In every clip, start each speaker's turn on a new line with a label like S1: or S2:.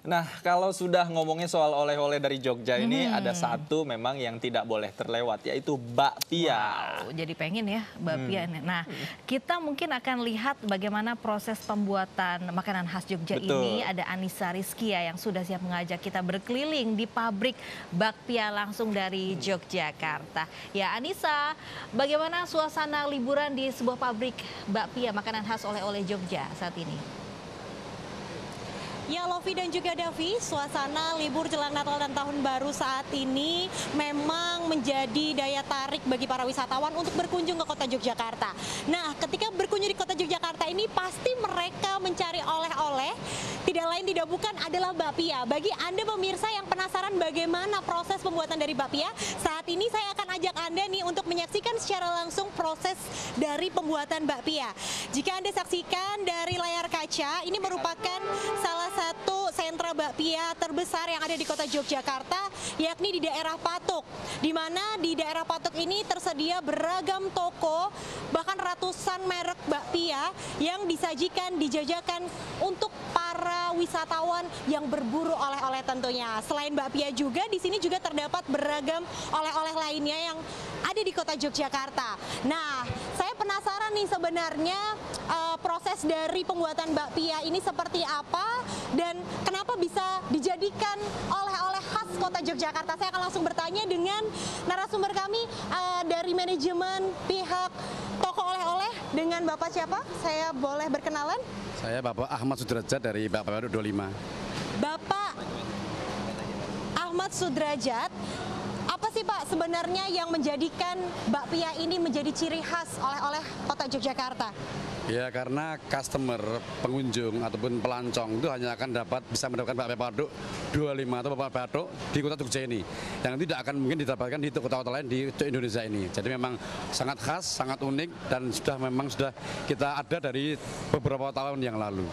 S1: Nah, kalau sudah ngomongin soal oleh-oleh dari Jogja ini, ada satu memang yang tidak boleh terlewat, yaitu bakpia.
S2: Wow, jadi pengen ya bakpia. Nah, kita mungkin akan lihat bagaimana proses pembuatan makanan khas Jogja ini. Ada Anissa Rizkia yang sudah siap mengajak kita berkeliling di pabrik bakpia langsung dari Yogyakarta. Ya, Anissa, bagaimana suasana liburan di sebuah pabrik bakpia makanan khas oleh-oleh Jogja saat ini?
S3: Ya, Lovi dan juga Davi, suasana libur jelang Natal dan Tahun Baru saat ini memang menjadi daya tarik bagi para wisatawan untuk berkunjung ke kota Yogyakarta. Nah, ketika berkunjung di kota Yogyakarta ini pasti mereka mencari oleh-oleh, tidak lain tidak bukan adalah bakpia. Bagi Anda pemirsa yang penasaran bagaimana proses pembuatan dari bakpia, saat ini saya akan ajak Anda nih untuk menyaksikan secara langsung proses dari pembuatan bakpia. Jika Anda saksikan dari layar kaca, ini merupakan salah satu sentra bakpia terbesar yang ada di kota Yogyakarta, yakni di daerah Patuk, di mana di daerah Patuk ini tersedia beragam toko, bahkan ratusan merek bakpia yang disajikan, dijajakan untuk para wisatawan yang berburu oleh-oleh tentunya. Selain bakpia juga, di sini juga terdapat beragam oleh-oleh lainnya yang ada di kota Yogyakarta. Nah, saya penasaran nih sebenarnya proses dari pembuatan bakpia ini seperti apa dan kenapa bisa dijadikan oleh-oleh khas kota Yogyakarta. Saya akan langsung bertanya dengan narasumber kami dari manajemen pihak toko oleh-oleh. Dengan Bapak siapa? Saya boleh berkenalan?
S4: Saya Bapak Ahmad Sudrajat dari Bakpia 25.
S3: Bapak Ahmad Sudrajat, apa sih Pak sebenarnya yang menjadikan bakpia ini menjadi ciri khas oleh-oleh kota Yogyakarta?
S4: Ya, karena customer, pengunjung ataupun pelancong itu hanya akan bisa mendapatkan bakpia Patuk 25 atau bakpia Patuk di kota Jogja ini, yang tidak akan mungkin didapatkan di kota-kota lain di Indonesia ini. Jadi memang sangat khas, sangat unik, dan sudah kita ada dari beberapa tahun yang lalu.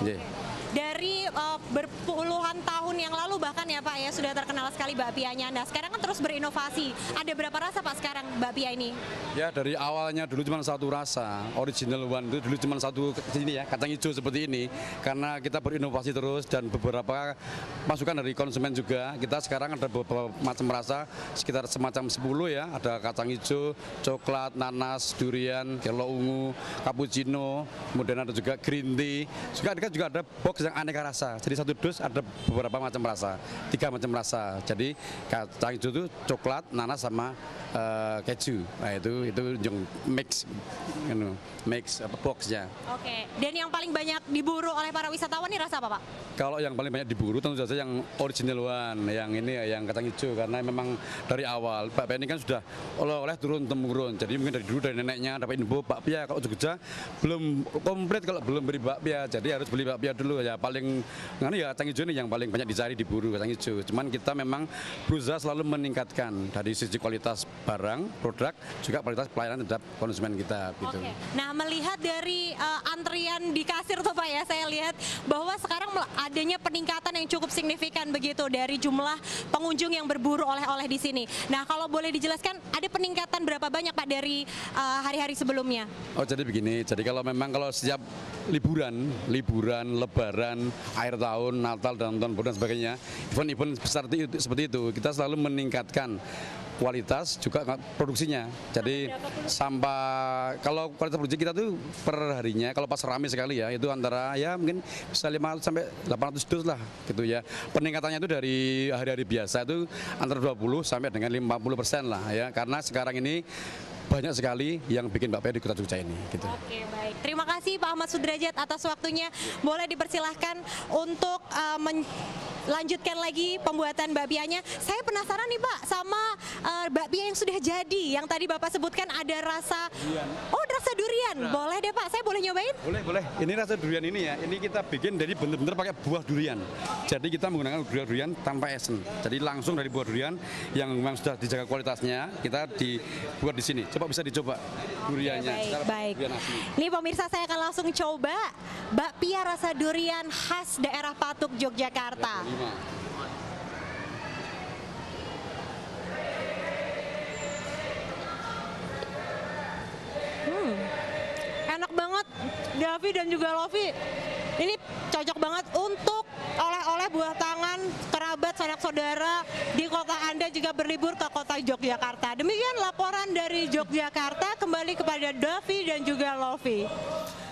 S3: Dari berpuluhan tahun yang lalu bahkan ya Pak ya, sudah terkenal sekali bakpianya. Nah, sekarang kan terus berinovasi. Ada berapa rasa Pak sekarang bakpia ini?
S4: Ya, dari awalnya dulu cuma satu rasa, original one, itu dulu cuma satu ini ya, kacang hijau seperti ini. Karena kita berinovasi terus dan beberapa masukan dari konsumen juga, kita sekarang ada beberapa macam rasa, sekitar semacam 10 ya. Ada kacang hijau, coklat, nanas, durian, yellow ungu, cappuccino, kemudian ada juga green tea. Juga ada box yang aneka rasa. Jadi satu dus ada beberapa macam rasa, 3 macam rasa. Jadi kacang hijau itu coklat, nanas sama keju. Nah, itu yang mix boxnya.
S3: Oke. Dan yang paling banyak diburu oleh para wisatawan ini rasa apa Pak?
S4: Kalau yang paling banyak diburu tentu saja yang original one, yang ini ya, yang kacang hijau, karena memang dari awal bakpia ini kan sudah oleh-oleh turun temurun. Jadi mungkin dari dulu dari neneknya dapat info bakpia kalau Jogja belum komplit kalau belum beli bakpia. Jadi harus beli bakpia dulu ya. Paling ya kacang hijau ini yang paling banyak dicari, diburu kacang hijau. Cuman kita memang berusaha selalu meningkatkan dari sisi kualitas barang, produk, juga kualitas pelayanan terhadap konsumen kita gitu.
S3: Oke. Nah, melihat dari antrian di kasir tuh Pak ya, saya lihat bahwa sekarang adanya peningkatan yang cukup signifikan begitu dari jumlah pengunjung yang berburu oleh-oleh di sini. Nah, kalau boleh dijelaskan ada peningkatan berapa banyak Pak dari hari-hari sebelumnya? Oh,
S4: jadi begini, jadi kalau setiap liburan, lebaran, akhir tahun, Natal dan tahun baru dan sebagainya, event-event besar seperti itu, kita selalu meningkatkan kualitas juga produksinya. Jadi kalau kualitas produksi kita tuh per harinya kalau pas rame sekali ya, itu antara ya mungkin bisa 500 sampai 800 dus lah gitu ya. Peningkatannya itu dari hari-hari biasa itu antara 20 sampai dengan 50% lah ya, karena sekarang ini banyak sekali yang bikin bakpia di kota Jogja ini gitu.
S3: Oke, baik. Terima kasih Pak Ahmad Sudrajat atas waktunya. Boleh dipersilahkan untuk lanjutkan lagi pembuatan bakpianya. Saya penasaran nih Pak sama bakpia yang sudah jadi, yang tadi Bapak sebutkan ada rasa durian. Oh, rasa durian. Nah. Boleh deh Pak, saya boleh nyobain?
S4: Boleh. Ini rasa durian ini ya, ini kita bikin dari bener-bener pakai buah durian. Jadi kita menggunakan buah durian tanpa esen. Jadi langsung dari buah durian yang memang sudah dijaga kualitasnya, kita dibuat di sini. Coba bisa dicoba duriannya.
S3: Baik. Ini pemirsa, saya akan langsung coba bakpia rasa durian khas daerah Patuk, Yogyakarta. Enak banget, Davi dan juga Lovi. Ini cocok banget untuk oleh-oleh buatan kerabat, sanak saudara di kota Anda juga berlibur ke kota Yogyakarta. Demikian laporan dari Yogyakarta, kembali kepada Davi dan juga Lovi.